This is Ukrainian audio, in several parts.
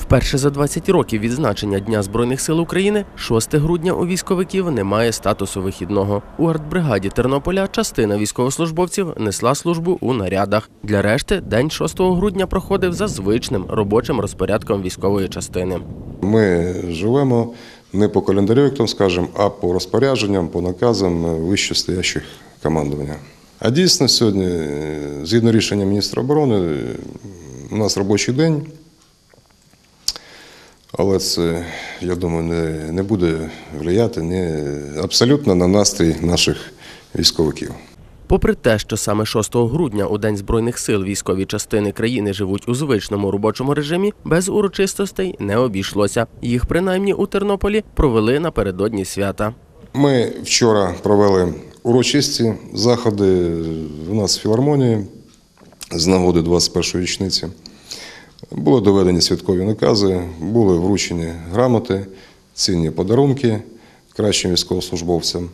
Вперше за 20 років відзначення Дня Збройних сил України 6 грудня у військовиків не має статусу вихідного. У артбригаді Тернополя частина військовослужбовців несла службу у нарядах. Для решти день 6 грудня проходив за звичним робочим розпорядком військової частини. Ми живемо не по календарю, як там скажемо, а по розпорядженням, по наказам вищестоящих командування. А дійсно сьогодні, згідно рішення міністра оборони, у нас робочий день. Але це, я думаю, не буде впливати абсолютно на настрій наших військовиків. Попри те, що саме 6 грудня у День Збройних сил військові частини країни живуть у звичному робочому режимі, без урочистостей не обійшлося. Їх принаймні у Тернополі провели напередодні свята. Ми вчора провели урочисті заходи у нас в філармонії з нагоди 21-ї річниці. Були доведені святкові накази, були вручені грамоти, цінні подарунки кращим військовослужбовцям.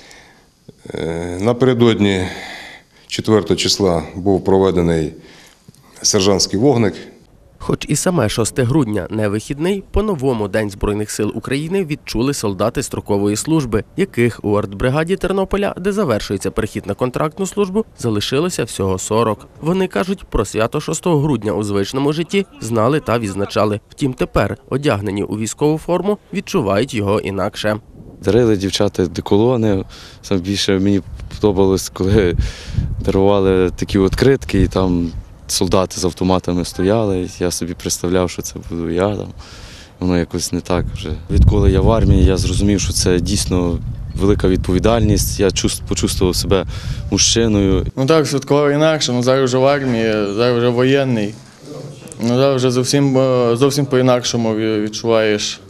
Напередодні 4 числа був проведений сержантський вогник. Хоч і саме 6 грудня не вихідний, по-новому День Збройних сил України відчули солдати строкової служби, яких у артбригаді Тернополя, де завершується перехід на контрактну службу, залишилося всього 40. Вони кажуть, про свято 6 грудня у звичному житті знали та відзначали. Втім, тепер, одягнені у військову форму, відчувають його інакше. Дарили дівчата деколони. Саме більше мені подобалось, коли дарували такі відкритки, і там солдати з автоматами стояли. Я собі представляв, що це буду я. Воно якось не так вже. Відколи я в армії, я зрозумів, що це дійсно велика відповідальність. Я почувствував себе мужчиною. Так, святкував інакше, зараз вже в армії, зараз вже воєнний. Зараз вже зовсім по-інакшому відчуваєш